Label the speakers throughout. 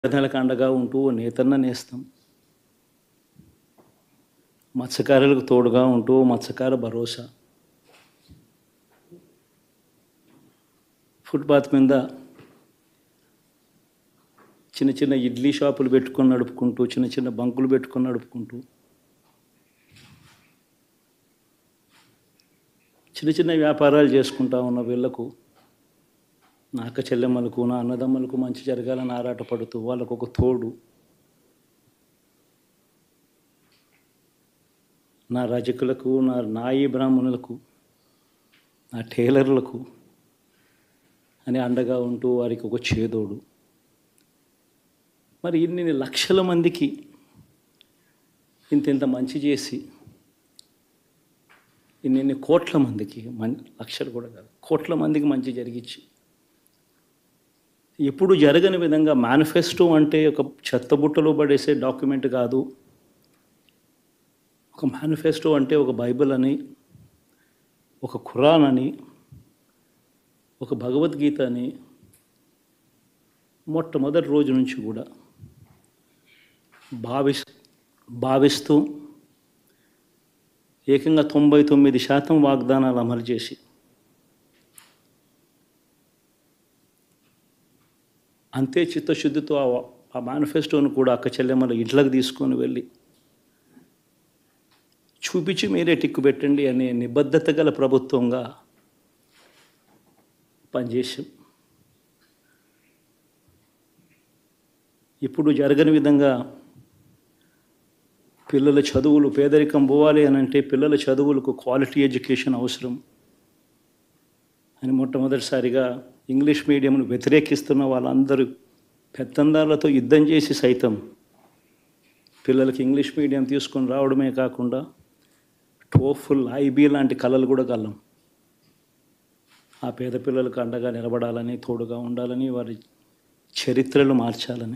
Speaker 1: పేదలకు అండగా ఉంటూ నేతన్న నేస్తం, మత్స్యకారులకు తోడుగా ఉంటూ మత్స్యకార భరోసా. ఫుట్పాత్ మీద చిన్న చిన్న ఇడ్లీ షాపులు పెట్టుకొని నడుపుకుంటూ, చిన్న చిన్న బంకులు పెట్టుకొని నడుపుకుంటూ, చిన్న చిన్న వ్యాపారాలు చేసుకుంటా ఉన్న వీళ్లకు, నా అక్క చెల్లెమ్మలకు, నా అన్నదమ్మలకు మంచి జరగాలని ఆరాటపడుతూ వాళ్ళకు ఒక తోడు, నా రజకులకు, నా నాయి బ్రాహ్మణులకు, నా టైలర్లకు అని అండగా ఉంటూ వారికి ఒక చేదోడు. మరి ఇన్ని లక్షల మందికి ఇంత మంచి చేసి, ఇన్ని కోట్ల మందికి, లక్షలు కూడా కాదు, కోట్ల మందికి మంచి జరిగించి, ఎప్పుడు జరగని విధంగా మేనిఫెస్టో అంటే ఒక చెత్తబుట్టలో పడేసే డాక్యుమెంట్ కాదు. ఒక మేనిఫెస్టో అంటే ఒక బైబిల్ అని, ఒక ఖురాన్ అని, ఒక భగవద్గీత అని మొట్టమొదటి రోజు నుంచి కూడా భావిస్తూ ఏకంగా 99% వాగ్దానాలు అమలు చేసి, అంతే చిత్తశుద్ధితో ఆ మేనిఫెస్టోను కూడా అక్క చెల్లెమ్మల ఇంట్లోకి తీసుకొని వెళ్ళి చూపించి మీరే టిక్కు పెట్టండి అనే నిబద్ధత గల ప్రభుత్వంగా పనిచేసాం. ఇప్పుడు జరగని విధంగా పిల్లల చదువులు, పేదరికం పోవాలి అని అంటే పిల్లల చదువులకు క్వాలిటీ ఎడ్యుకేషన్ అవసరం అని మొట్టమొదటిసారిగా ఇంగ్లీష్ మీడియంను వ్యతిరేకిస్తున్న వాళ్ళందరూ పెత్తందారులతో యుద్ధం చేసి సైతం పిల్లలకి ఇంగ్లీష్ మీడియం తీసుకొని రావడమే కాకుండా టోఫుల్, ఐబీ లాంటి కళలు కూడా కలం. ఆ పేద పిల్లలకు అండగా నిలబడాలని, తోడుగా ఉండాలని, వారి చరిత్రలు మార్చాలని,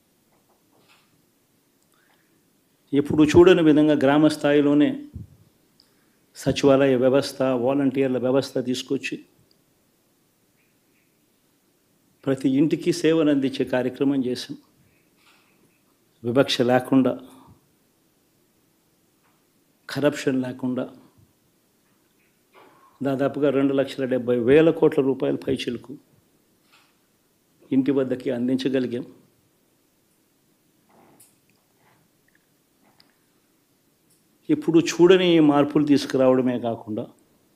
Speaker 1: ఎప్పుడు చూడని విధంగా గ్రామ స్థాయిలోనే సచివాలయ వ్యవస్థ, వాలంటీర్ల వ్యవస్థ తీసుకొచ్చి ప్రతి ఇంటికి సేవను అందించే కార్యక్రమం చేశాం. వివక్ష లేకుండా, కరప్షన్ లేకుండా దాదాపుగా 2,70,000 కోట్ల రూపాయల పైచిలకు ఇంటి వద్దకి అందించగలిగాం. ఇప్పుడు చూడని మార్పులు తీసుకురావడమే కాకుండా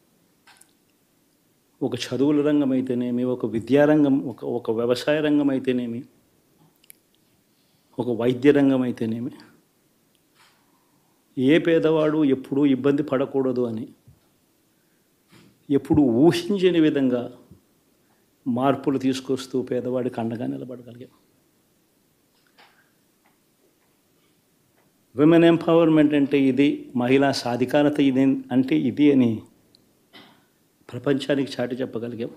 Speaker 1: ఒక చదువుల రంగం అయితేనేమి, ఒక విద్యారంగం, ఒక వ్యవసాయ రంగం అయితేనేమి, ఒక వైద్య రంగం అయితేనేమి, ఏ పేదవాడు ఎప్పుడూ ఇబ్బంది పడకూడదు అని ఎప్పుడు ఊహించని విధంగా మార్పులు తీసుకొస్తూ పేదవాడికి అండగా నిలబడగలిగాం. విమెన్ ఎంపవర్మెంట్ అంటే ఇది, మహిళా సాధికారత ఇది అంటే ఇది అని ప్రపంచానికి చాటి చెప్పగలిగాం.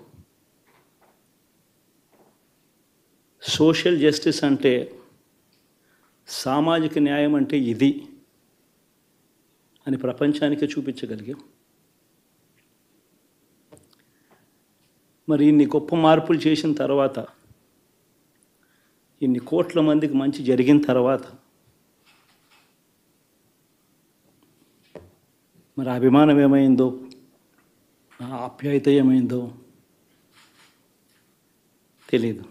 Speaker 1: సోషల్ జస్టిస్ అంటే, సామాజిక న్యాయం అంటే ఇది అని ప్రపంచానికి చూపించగలిగాం. మరి ఇన్ని గొప్ప మార్పులు చేసిన తర్వాత, ఇన్ని కోట్ల మందికి మంచి జరిగిన తర్వాత మరి అభిమానం ఏమైందో, ఆప్యాయత ఏమైందో తెలీదు.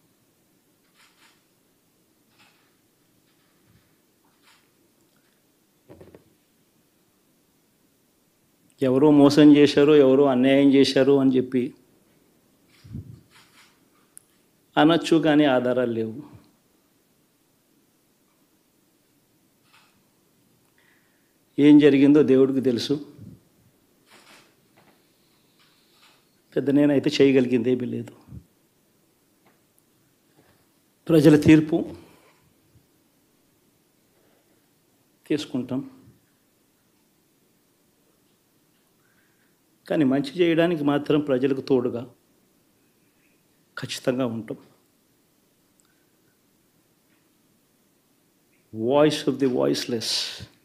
Speaker 1: ఎవరో మోసం చేశారో, ఎవరో అన్యాయం చేశారో అని చెప్పి అనొచ్చు, కానీ ఆధారాలు లేవు. ఏం జరిగిందో దేవుడికి తెలుసు. పెద్ద నేనైతే చేయగలిగింది ఏమీ లేదు. ప్రజల తీర్పు తీసుకుంటాం, కానీ మంచి చేయడానికి మాత్రం ప్రజలకు తోడుగా ఖచ్చితంగా ఉంటాం. Voice of the voiceless.